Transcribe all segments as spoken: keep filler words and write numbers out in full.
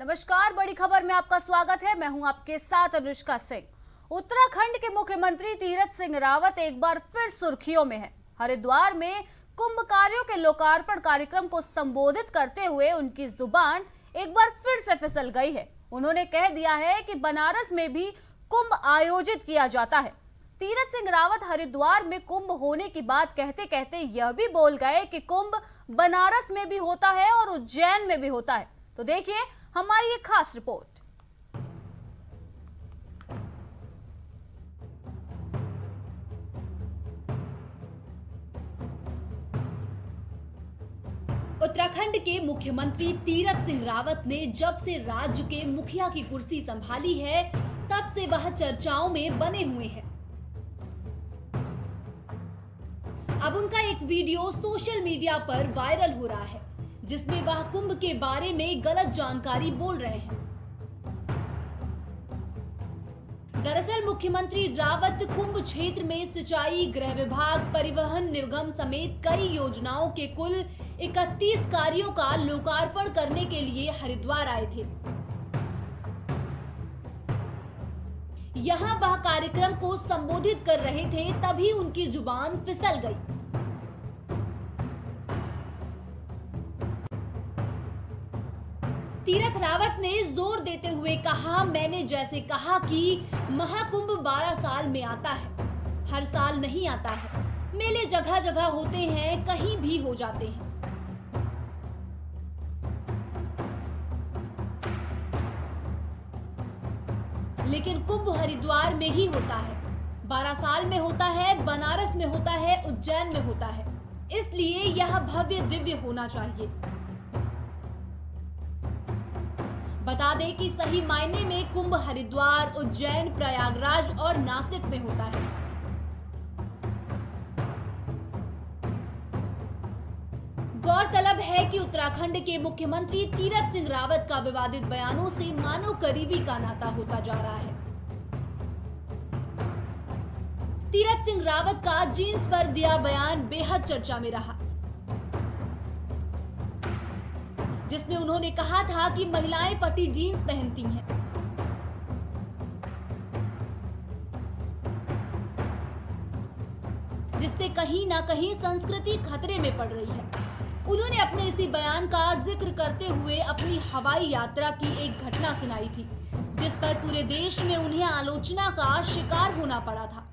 नमस्कार, बड़ी खबर में आपका स्वागत है। मैं हूं आपके साथ अनुष्का सिंह। उत्तराखंड के मुख्यमंत्री तीरथ सिंह रावत एक बार फिर सुर्खियों में हैं। हरिद्वार में कुंभ कार्यों के लोकार्पण कार्यक्रम को संबोधित करते हुए उनकी जुबान एक बार फिर से फिसल गई है। उन्होंने कह दिया है कि बनारस में भी कुंभ आयोजित किया जाता है। तीरथ सिंह रावत हरिद्वार में कुंभ होने की बात कहते कहते यह भी बोल गए कि कुंभ बनारस में भी होता है और उज्जैन में भी होता है। तो देखिए हमारी एक खास रिपोर्ट। उत्तराखंड के मुख्यमंत्री तीरथ सिंह रावत ने जब से राज्य के मुखिया की कुर्सी संभाली है, तब से वह चर्चाओं में बने हुए हैं। अब उनका एक वीडियो सोशल मीडिया पर वायरल हो रहा है, जिसमें वह कुंभ के बारे में गलत जानकारी बोल रहे हैं। दरअसल मुख्यमंत्री रावत कुंभ क्षेत्र में सिंचाई, गृह विभाग, परिवहन निगम समेत कई योजनाओं के कुल इकतीस कार्यों का लोकार्पण करने के लिए हरिद्वार आए थे। यहां वह कार्यक्रम को संबोधित कर रहे थे, तभी उनकी जुबान फिसल गई। तीरथ रावत ने जोर देते हुए कहा, मैंने जैसे कहा कि महाकुंभ बारह साल में आता है, हर साल नहीं आता है। मेले जगह जगह होते हैं, कहीं भी हो जाते हैं। लेकिन कुंभ हरिद्वार में ही होता है, बारह साल में होता है, बनारस में होता है, उज्जैन में होता है। इसलिए यह भव्य दिव्य होना चाहिए। बता दें कि सही मायने में कुंभ हरिद्वार, उज्जैन, प्रयागराज और नासिक में होता है। गौरतलब है कि उत्तराखंड के मुख्यमंत्री तीरथ सिंह रावत का विवादित बयानों से मानो करीबी का नाता होता जा रहा है। तीरथ सिंह रावत का जींस पर दिया बयान बेहद चर्चा में रहा, जिसमें उन्होंने कहा था कि महिलाएं फटी जीन्स पहनती हैं। जिससे कहीं ना कहीं संस्कृति खतरे में पड़ रही है। उन्होंने अपने इसी बयान का जिक्र करते हुए अपनी हवाई यात्रा की एक घटना सुनाई थी, जिस पर पूरे देश में उन्हें आलोचना का शिकार होना पड़ा था।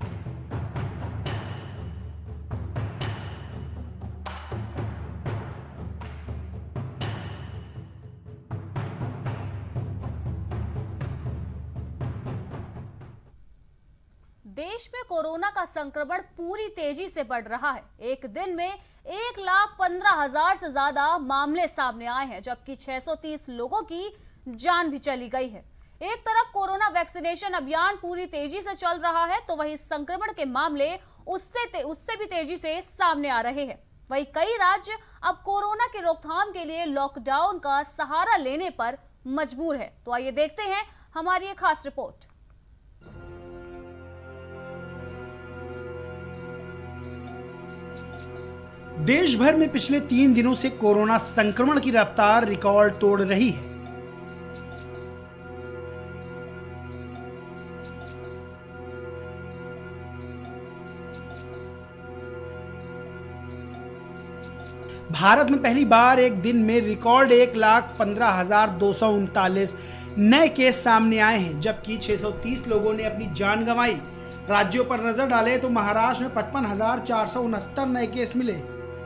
देश में कोरोना का संक्रमण पूरी तेजी से बढ़ रहा है। एक दिन में एक लाख पंद्रह हजार से ज्यादा मामले सामने आए हैं, जबकि छह सौ तीस लोगों की जान भी चली गई है। एक तरफ कोरोना वैक्सीनेशन अभियान पूरी तेजी से चल रहा है, तो वहीं संक्रमण के मामले उससे उससे भी तेजी से सामने आ रहे हैं। वहीं कई राज्य अब कोरोना की रोकथाम के लिए लॉकडाउन का सहारा लेने पर मजबूर है। तो आइए देखते हैं हमारी एक खास रिपोर्ट। देश भर में पिछले तीन दिनों से कोरोना संक्रमण की रफ्तार रिकॉर्ड तोड़ रही है। भारत में पहली बार एक दिन में रिकॉर्ड एक लाख पंद्रह हजार दो सौ उनतालीस नए केस सामने आए हैं, जबकि छह सौ तीस लोगों ने अपनी जान गंवाई। राज्यों पर नजर डालें तो महाराष्ट्र में पचपन हजार चार सौ उनहत्तर नए केस मिले,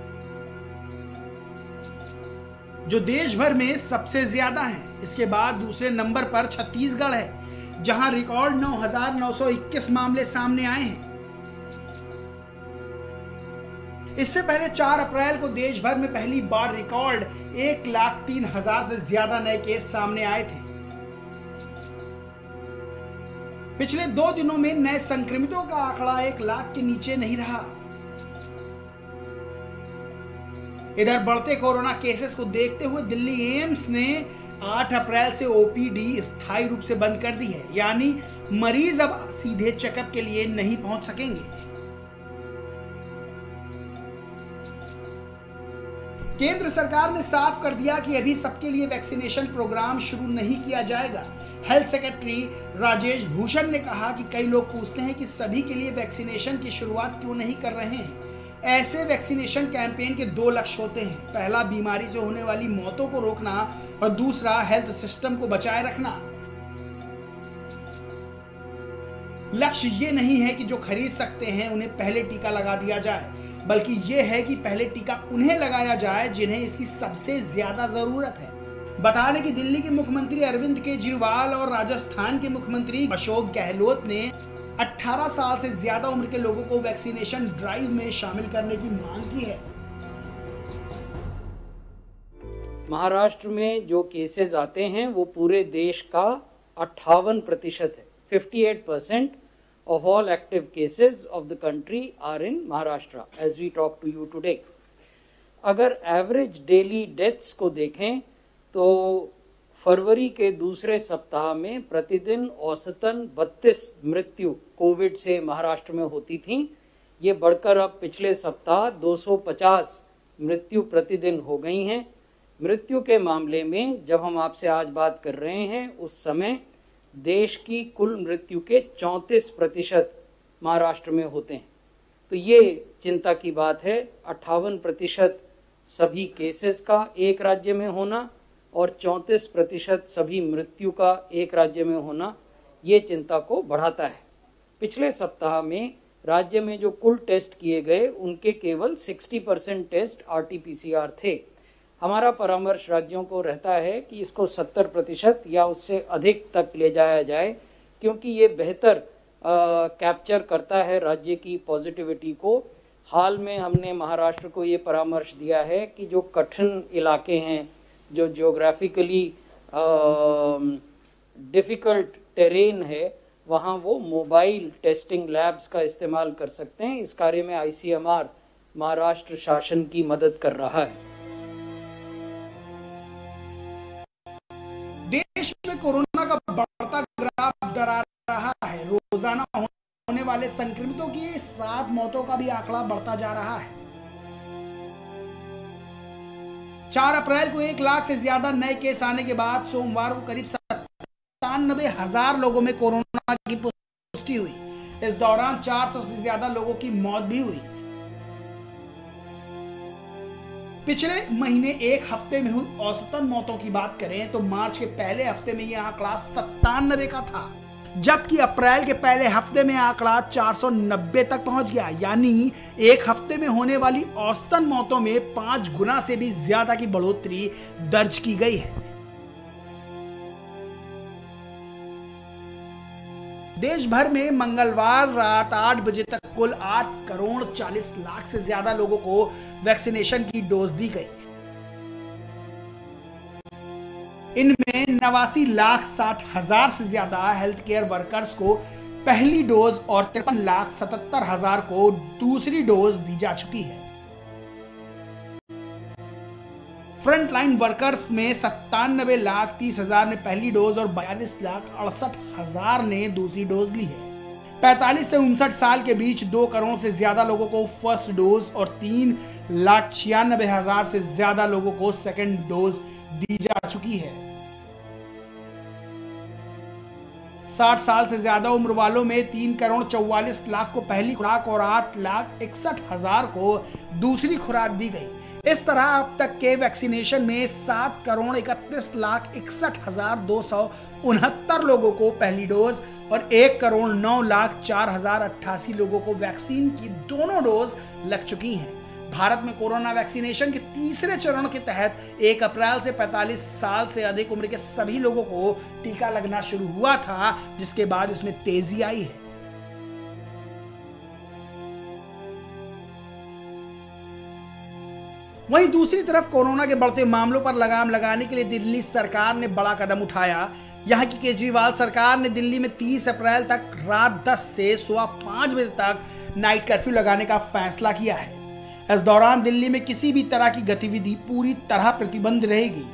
जो देश भर में सबसे ज्यादा है। इसके बाद दूसरे नंबर पर छत्तीसगढ़ है, जहां रिकॉर्ड नौ हजार नौ सौ इक्कीस मामले सामने आए हैं। इससे पहले चार अप्रैल को देश भर में पहली बार रिकॉर्ड एक लाख तीन हजार से ज्यादा नए केस सामने आए थे। पिछले दो दिनों में नए संक्रमितों का आंकड़ा एक लाख के नीचे नहीं रहा। इधर बढ़ते कोरोना केसेस को देखते हुए दिल्ली एम्स ने आठ अप्रैल से ओपीडी स्थायी रूप से बंद कर दी है, यानी मरीज अब सीधे चेकअप के लिए नहीं पहुंच सकेंगे। केंद्र सरकार ने साफ कर दिया कि अभी सबके लिए वैक्सीनेशन प्रोग्राम शुरू नहीं किया जाएगा। हेल्थ सेक्रेटरी राजेश भूषण ने कहा कि कई लोग पूछते हैं कि सभी के लिए वैक्सीनेशन की शुरुआत क्यों नहीं कर रहे हैं। ऐसे वैक्सीनेशन कैंपेन के दो लक्ष्य होते हैं, पहला बीमारी से होने वाली मौतों को रोकना और दूसरा हेल्थ सिस्टम को बचाए रखना। लक्ष्य ये नहीं है कि जो खरीद सकते हैं उन्हें पहले टीका लगा दिया जाए, बल्कि ये है कि पहले टीका उन्हें लगाया जाए जिन्हें इसकी सबसे ज्यादा जरूरत है। बता दें कि दिल्ली के मुख्यमंत्री अरविंद केजरीवाल और राजस्थान के मुख्यमंत्री अशोक गहलोत ने अठारह साल से ज्यादा उम्र के लोगों को वैक्सीनेशन ड्राइव में शामिल करने की मांग की है। महाराष्ट्र में जो केसेस आते हैं वो पूरे देश का अट्ठावन प्रतिशत है। अट्ठावन percent of all active cases of the country are in Maharashtra as we talk to you today. अगर एवरेज डेली डेथ्स को देखें तो फरवरी के दूसरे सप्ताह में प्रतिदिन औसतन बत्तीस मृत्यु कोविड से महाराष्ट्र में होती थी। ये बढ़कर अब पिछले सप्ताह दो सौ पचास मृत्यु प्रतिदिन हो गई हैं। मृत्यु के मामले में जब हम आपसे आज बात कर रहे हैं उस समय देश की कुल मृत्यु के चौंतीस प्रतिशत महाराष्ट्र में होते हैं। तो ये चिंता की बात है। अट्ठावन प्रतिशत सभी केसेस का एक राज्य में होना और चौंतीस प्रतिशत सभी मृत्यु का एक राज्य में होना ये चिंता को बढ़ाता है। पिछले सप्ताह में राज्य में जो कुल टेस्ट किए गए उनके केवल साठ percent test R T P C R थे। हमारा परामर्श राज्यों को रहता है कि इसको सत्तर प्रतिशत या उससे अधिक तक ले जाया जाए, क्योंकि ये बेहतर कैप्चर करता है राज्य की पॉजिटिविटी को। हाल में हमने महाराष्ट्र को ये परामर्श दिया है कि जो कठिन इलाके हैं, जो जियोग्राफिकली डिफ़िकल्ट टेरेन है, वहाँ वो मोबाइल टेस्टिंग लैब्स का इस्तेमाल कर सकते हैं। इस कार्य में I C M R Maharashtra शासन की मदद कर रहा है। देश में कोरोना का बढ़ता ग्राफ डरा रहा है। रोजाना होने वाले संक्रमितों की सात मौतों का भी आंकड़ा बढ़ता जा रहा है। चार अप्रैल को एक लाख से ज्यादा नए केस आने के बाद सोमवार को करीब सत्तानबे हजार लोगों में कोरोना की पुष्टि हुई। इस दौरान चार सौ से ज्यादा लोगों की मौत भी हुई। पिछले महीने एक हफ्ते में हुई औसतन मौतों की बात करें तो मार्च के पहले हफ्ते में यह आंकड़ा सत्तानबे का था, जबकि अप्रैल के पहले हफ्ते में आंकड़ा चार सौ नब्बे तक पहुंच गया। यानी एक हफ्ते में होने वाली औसतन मौतों में पांच गुना से भी ज्यादा की बढ़ोतरी दर्ज की गई है। देश भर में मंगलवार रात आठ बजे तक कुल आठ करोड़ चालीस लाख से ज्यादा लोगों को वैक्सीनेशन की डोज दी गई। इनमें नवासी लाख साठ हजार से ज्यादा हेल्थ केयर वर्कर्स को पहली डोज और तिरपन लाख सतहत्तर हजार को दूसरी डोज दी जा चुकी है। फ्रंटलाइन वर्कर्स में सत्तानबे लाख तीस हजार ने पहली डोज और बयालीस लाख अड़सठ हजार ने दूसरी डोज ली है। पैंतालीस से उनसठ साल के बीच दो करोड़ से ज्यादा लोगों को फर्स्ट डोज और तीन लाख छियानबे हजार से ज्यादा लोगों को सेकेंड डोज दी जा चुकी है। साठ साल से ज्यादा उम्र वालों में तीन करोड़ चौवालीस लाख को पहली खुराक और आठ लाख इकसठ हजार को दूसरी खुराक दी गई। इस तरह अब तक के वैक्सीनेशन में सात करोड़ इकतीस लाख इकसठ हजार दो सौ उनहत्तर लोगों को पहली डोज और एक करोड़ नौ लाख चार हजार अट्ठासी लोगों को वैक्सीन की दोनों डोज लग चुकी हैं। भारत में कोरोना वैक्सीनेशन के तीसरे चरण के तहत एक अप्रैल से पैंतालीस साल से अधिक उम्र के सभी लोगों को टीका लगना शुरू हुआ था, जिसके बाद इसमें तेजी आई है। वहीं दूसरी तरफ कोरोना के बढ़ते मामलों पर लगाम लगाने के लिए दिल्ली सरकार ने बड़ा कदम उठाया। यहां की केजरीवाल सरकार ने दिल्ली में तीस अप्रैल तक रात दस से सुबह पांच बजे तक नाइट कर्फ्यू लगाने का फैसला किया है। इस दौरान दिल्ली में किसी भी तरह की गतिविधि पूरी तरह प्रतिबंध रहेगी।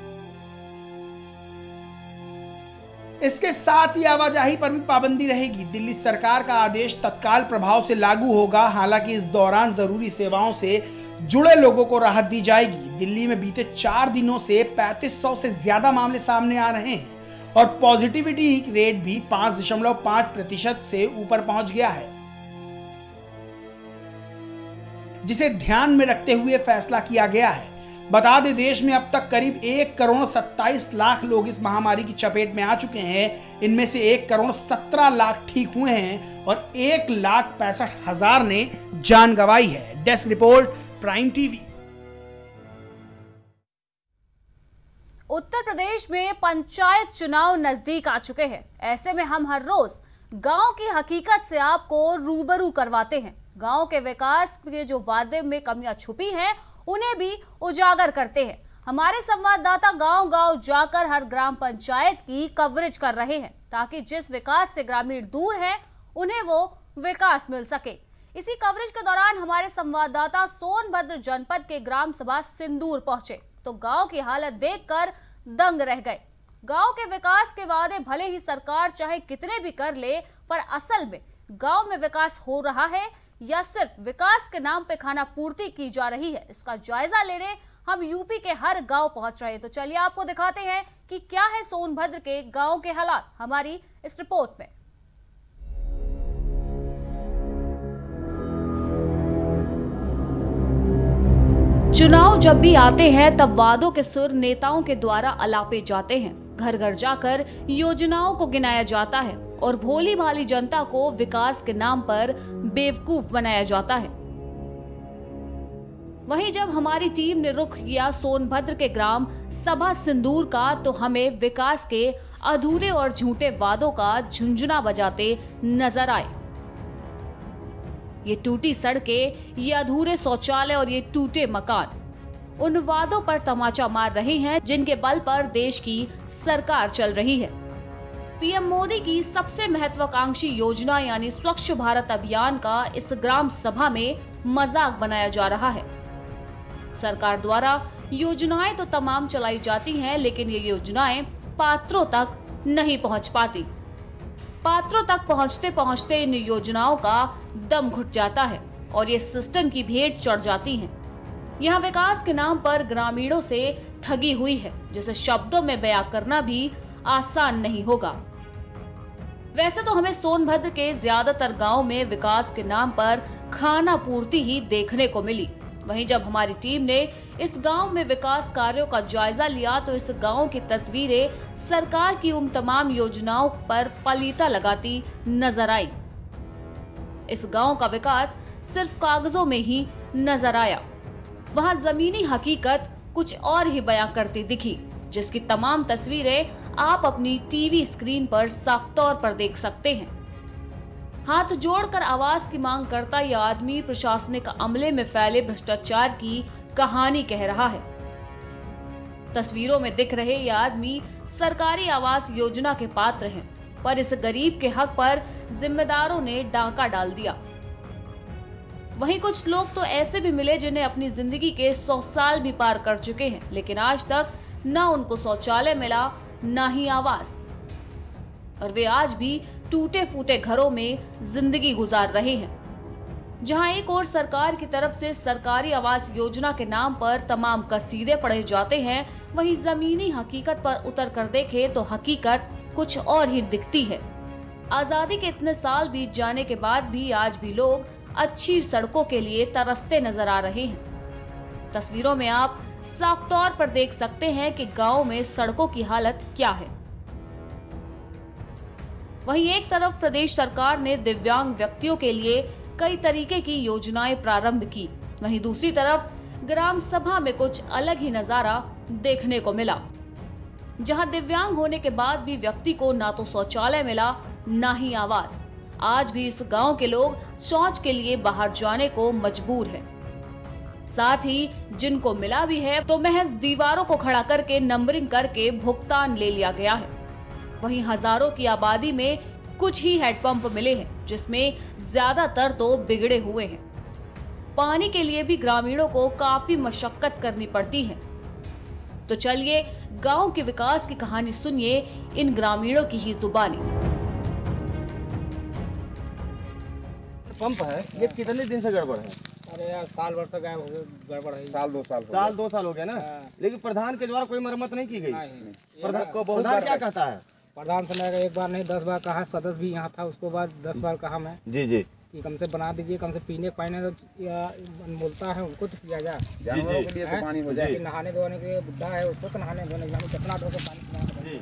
इसके साथ ही आवाजाही पर भी पाबंदी रहेगी। दिल्ली सरकार का आदेश तत्काल प्रभाव से लागू होगा। हालांकि इस दौरान जरूरी सेवाओं से जुड़े लोगों को राहत दी जाएगी। दिल्ली में बीते चार दिनों से पैंतीस सौ से ज्यादा मामले सामने आ रहे हैं और पॉजिटिविटी रेट भी पांच दशमलव पांच प्रतिशत से ऊपर पहुंच गया है, जिसे ध्यान में रखते हुए फैसला किया गया है। बता दें, देश में अब तक करीब एक करोड़ सत्ताईस लाख लोग इस महामारी की चपेट में आ चुके हैं। इनमें से एक करोड़ सत्रह लाख ठीक हुए हैं और एक लाख पैंसठ हजार ने जान गंवाई है। Desk report, prime TV. Uttar Pradesh में पंचायत चुनाव नजदीक आ चुके हैं। ऐसे में हम हर रोज गांव की हकीकत से आपको रूबरू करवाते हैं। गांव के विकास के जो वादे में कमियां छुपी हैं उन्हें भी उजागर करते हैं। हमारे संवाददाता गांव-गांव जाकर हर ग्राम पंचायत की कवरेज कर रहे हैं ताकि जिस विकास से ग्रामीण दूर हैं उन्हें वो विकास मिल सके। इसी कवरेज के दौरान हमारे संवाददाता सोनभद्र जनपद के ग्राम सभा सिंदूर पहुंचे तो गांव की हालत देखकर दंग रह गए। गांव के विकास के वादे भले ही सरकार चाहे कितने भी कर ले, पर असल में गांव में विकास हो रहा है या सिर्फ विकास के नाम पे खाना पूर्ति की जा रही है, इसका जायजा लेने हम यूपी के हर गांव पहुंच रहे हैं। तो चलिए आपको दिखाते हैं कि क्या है सोनभद्र के गांव के हालात हमारी इस रिपोर्ट में। चुनाव जब भी आते हैं तब वादों के सुर नेताओं के द्वारा अलापे जाते हैं। घर घर जाकर योजनाओं को गिनाया जाता है और भोली भाली जनता को विकास के नाम पर बेवकूफ बनाया जाता है। वहीं जब हमारी टीम ने रुख किया सोनभद्र के ग्राम सभा सिंदूर का तो हमें विकास के अधूरे और झूठे वादों का झुंझुना बजाते नजर आए। ये टूटी सड़कें, ये अधूरे शौचालय और ये टूटे मकान उन वादों पर तमाचा मार रहे हैं जिनके बल पर देश की सरकार चल रही है। पीएम मोदी की सबसे महत्वाकांक्षी योजना यानी स्वच्छ भारत अभियान का इस ग्राम सभा में मजाक बनाया जा रहा है। सरकार द्वारा योजनाएं तो तमाम चलाई जाती हैं, लेकिन ये योजनाएं पात्रों तक नहीं पहुंच पाती। पात्रों तक पहुंचते पहुंचते इन योजनाओं का दम घुट जाता है और ये सिस्टम की भेंट चढ़ जाती हैं। यहाँ विकास के नाम पर ग्रामीणों से ठगी हुई है, जिसे शब्दों में बयां करना भी आसान नहीं होगा। वैसे तो हमें सोनभद्र के ज्यादातर गांव में विकास के नाम पर खाना पूर्ति ही देखने को मिली। वहीं जब हमारी टीम ने इस गांव में विकास कार्यों का जायजा लिया तो इस गांव की तस्वीरें सरकार की उन तमाम योजनाओं पर पलीता लगाती नजर आई। इस गांव का विकास सिर्फ कागजों में ही नजर आया। वहां जमीनी हकीकत कुछ और ही बयां करती दिखी, जिसकी तमाम तस्वीरें आप अपनी टीवी स्क्रीन पर साफ तौर पर देख सकते हैं। हाथ जोड़कर आवाज की मांग करता यह आदमी प्रशासनिक अमले में फैले भ्रष्टाचार की कहानी कह रहा है। तस्वीरों में दिख रहे ये आदमी सरकारी आवास योजना के पात्र हैं, पर इस गरीब के हक पर जिम्मेदारों ने डांका डाल दिया। वहीं कुछ लोग तो ऐसे भी मिले जिन्हें अपनी जिंदगी के सौ साल भी पार कर चुके हैं, लेकिन आज तक न उनको शौचालय मिला न ही आवास, और वे आज भी टूटे फूटे घरों में जिंदगी गुजार रहे हैं। जहां एक और सरकार की तरफ से सरकारी आवास योजना के नाम पर तमाम कसीदे पढ़े जाते हैं, वहीं जमीनी हकीकत पर उतर कर देखें तो हकीकत कुछ और ही दिखती है। आजादी के इतने साल बीत जाने के बाद भी आज भी लोग अच्छी सड़कों के लिए तरसते नजर आ रहे हैं। तस्वीरों में आप साफ तौर पर देख सकते हैं कि गांव में सड़कों की हालत क्या है। वहीं एक तरफ प्रदेश सरकार ने दिव्यांग व्यक्तियों के लिए कई तरीके की योजनाएं प्रारंभ की, वहीं दूसरी तरफ ग्राम सभा में कुछ अलग ही नजारा देखने को मिला, जहां दिव्यांग होने के बाद भी व्यक्ति को ना तो शौचालय मिला ना ही आवास। आज भी इस गांव के लोग शौच के लिए बाहर जाने को मजबूर है। साथ ही जिनको मिला भी है तो महज दीवारों को खड़ा करके नंबरिंग करके भुगतान ले लिया गया है। वहीं हजारों की आबादी में कुछ ही हैंडपंप मिले हैं, जिसमें ज्यादातर तो बिगड़े हुए हैं। पानी के लिए भी ग्रामीणों को काफी मशक्कत करनी पड़ती है। तो चलिए गांव के विकास की कहानी सुनिए इन ग्रामीणों की ही जुबानी। पंप है, ये कितने दिन से गड़बड़ है? अरे यार साल भर से गायब हो गए, गड़बड़ है। साल दो साल साल दो साल हो गया ना। लेकिन प्रधान के द्वारा कोई मरम्मत नहीं की गई। प्रधान को प्रधान क्या कहता है? प्रधान से मैं एक बार नहीं दस बार कहा, सदस्य भी यहाँ था, उसको बाद दस बार कहा मैं जी जी कि कम से बना दीजिए, कम से पीने पानी तो या बोलता है उनको तो किया जाए, जानवरों के लिए तो पानी हो जाए। नहाने धोने के लिए बुढ़ा है उसको तो नहाने धोने कितना धो के पानी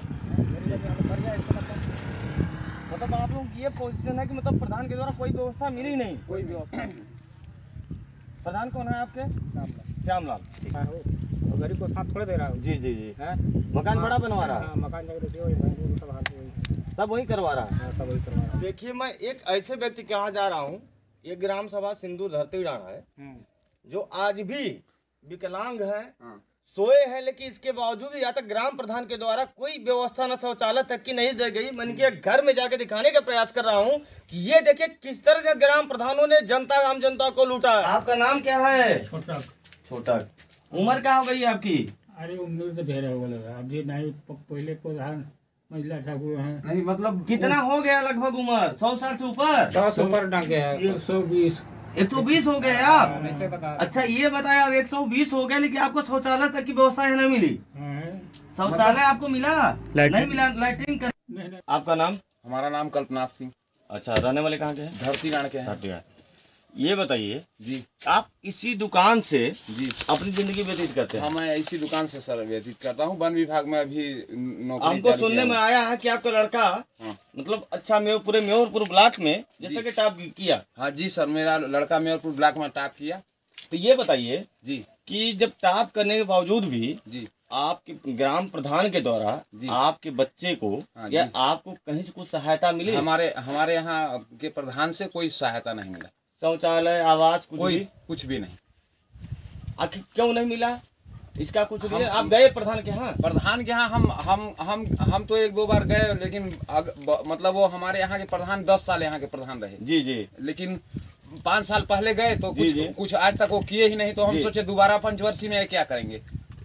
मतलब आप लोग की ये पोजीशन है कि मतलब प्रधान के द्वारा कोई व्यवस्था मिली नहीं। कोई व्यवस्था नहीं। प्रधान कौन है आपके? श्यामलाल। गरीब को साथ थोड़े दे रहा हूँ। जी जी जी है मकान बड़ा बनवा रहा है। मकान जगह देखिए वही सब हाल सब वही करवा रहा है। सब वही करवा रहा है। देखिए मैं एक ऐसे व्यक्ति के यहाँ जा रहा हूँ, ये ग्राम सभा सिंदूर धरती डांडा है, जो आज भी विकलांग है, सोए हैं, लेकिन इसके बावजूद या तक ग्राम प्रधान के द्वारा कोई व्यवस्था न शौचालय तक की नहीं दी गई। मैं इनके घर में जाके दिखाने का प्रयास कर रहा हूँ कि ये देखिए किस तरह से ग्राम प्रधानों ने जनता आम जनता को लूटा है। आपका नाम क्या है? छोटा छोटा। उम्र क्या हो गई आपकी? अरे उम्र तो ढेर हो गया अभी नहीं, पहले प्रधान महिला ठाकुर है नहीं मतलब कितना हो गया लगभग उम्र? सौ साल से ऊपर? सौ से ऊपर डांगे है। एक सौ बीस एक सौ बीस हो गए आप? ऐसे बता। अच्छा ये बताया अब एक सौ बीस हो गया, लेकिन आपको शौचालय तक की व्यवस्था है नहीं मिली? शौचालय आपको मिला? नहीं मिला। लैट्रिन कर। आपका नाम? हमारा नाम कल्पनाथ सिंह। अच्छा रहने वाले कहाँ के हैं? धरती डांड के हैं। धरती डांड। ये बताइए जी आप इसी दुकान से जी अपनी जिंदगी व्यतीत करते हैं? हाँ मैं इसी दुकान से सर व्यतीत करता हूँ। वन विभाग में अभी नौकरी हमको जारी सुनने किया में हूँ। आया है कि आपका लड़का हाँ। मतलब अच्छा मेयर पूरे मेयरपुर ब्लॉक में जैसे कि टॉप किया। हाँ जी सर, मेरा लड़का मेयरपुर ब्लॉक में टॉप किया। तो ये बताइए जी कि जब टॉप करने के बावजूद भी जी आपके ग्राम प्रधान के द्वारा जी आपके बच्चे को हाँ या जी। आपको कहीं से कुछ सहायता मिली? हमारे हमारे यहाँ के प्रधान से कोई सहायता नहीं मिला। शौचालय आवास कुछ कोई भी? कुछ भी नहीं। आखिर क्यों नहीं मिला इसका कुछ हम- भी? आप गए प्रधान के यहाँ? प्रधान के यहाँ हम हम हम हम तो एक दो बार गए, लेकिन अग, ब, मतलब वो हमारे यहाँ के प्रधान दस साल यहाँ के प्रधान रहे। जी जी लेकिन पाँच साल पहले गए तो जी, कुछ जी। कुछ आज तक वो किए ही नहीं, तो हम जी। सोचे दोबारा पंचवर्षीय में क्या करेंगे।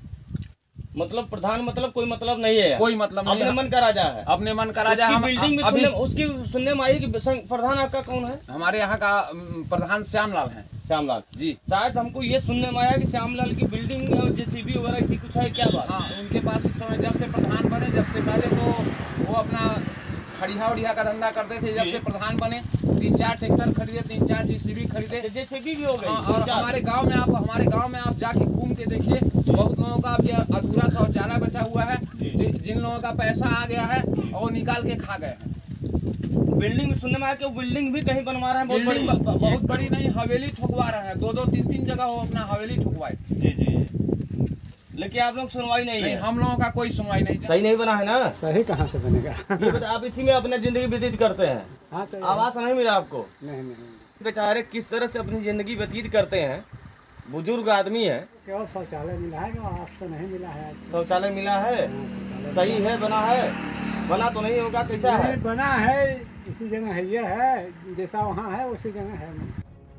मतलब प्रधान मतलब कोई मतलब नहीं है? कोई मतलब नहीं अपने है। मन का राजा है? अपने मन का राजा। उसकी हम बिल्डिंग में अभी सुनने, उसकी सुनने में आई कि संग- प्रधान आपका कौन है? हमारे यहाँ का अम, प्रधान श्यामलाल है। श्यामलाल जी शायद हमको ये सुनने में आया कि श्यामलाल की बिल्डिंग और जेसीबी वगैरह ऐसी कुछ है, क्या बात? हाँ, उनके पास इस समय जब से प्रधान बने, जब से पहले तो वो अपना खड़िया उड़िया का धंधा करते थे। जब से प्रधान बने तीन चार ट्रैक्टर खरीदे, तीन चार जेसीबी खरीदे। जेसीबी भी हो गई? हाँ, और हमारे गांव में आप हमारे गांव में आप जाके घूम के देखिए, बहुत लोगों का अभी अधूरा शौचालय बचा हुआ है। जि, जिन लोगों का पैसा आ गया है और वो निकाल के खा गए हैं। बिल्डिंग में सुनने में आया कि वो बिल्डिंग भी कहीं बनवा रहे हैं बहुत बिल्डिंग बड़ी। ब- बहुत बड़ी नहीं, हवेली ठुकवा रहे हैं। दो दो तीन तीन जगह वो अपना हवेली ठुकवाए। जी जी लेकिन आप लोग सुनवाई नहीं नहीं, है? हम लोगों का कोई सुनवाई नहीं। सही नहीं बना है ना? सही कहाँ से बनेगा? ये बता, आप इसी में अपना जिंदगी व्यतीत करते हैं? हाँ तो आवास नहीं मिला आपको? नहीं नहीं बेचारे किस तरह से अपनी जिंदगी व्यतीत करते हैं। बुजुर्ग आदमी है। केवल शौचालय मिला है, आवास तो नहीं मिला है। शौचालय मिला है? सही है? बना है? बना तो नहीं होगा? कैसा है? बना है इसी जगह है, ये है जैसा वहाँ है उसी जगह है।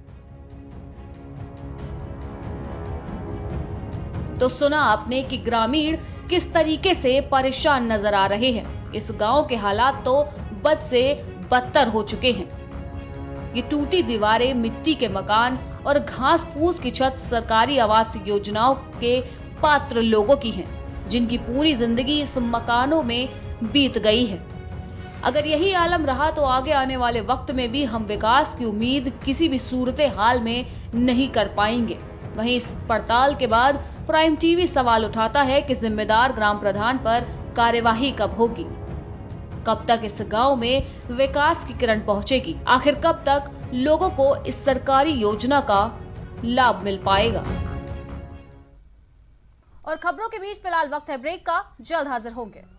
तो सुना आपने कि ग्रामीण किस तरीके से परेशान नजर आ रहे हैं। इस गांव के हालात तो बद से बदतर हो चुके हैं। ये टूटी दीवारें, मिट्टी के मकान और घास फूस की छत सरकारी आवास योजनाओं के पात्र लोगों की हैं, जिनकी पूरी जिंदगी इस मकानों में बीत गई है। अगर यही आलम रहा तो आगे आने वाले वक्त में भी हम विकास की उम्मीद किसी भी सूरत हाल में नहीं कर पाएंगे। वहीं इस पड़ताल के बाद प्राइम टीवी सवाल उठाता है कि जिम्मेदार ग्राम प्रधान पर कार्यवाही कब होगी, कब तक इस गांव में विकास की किरण पहुंचेगी, आखिर कब तक लोगों को इस सरकारी योजना का लाभ मिल पाएगा। और खबरों के बीच फिलहाल वक्त है ब्रेक का, जल्द हाजिर होंगे।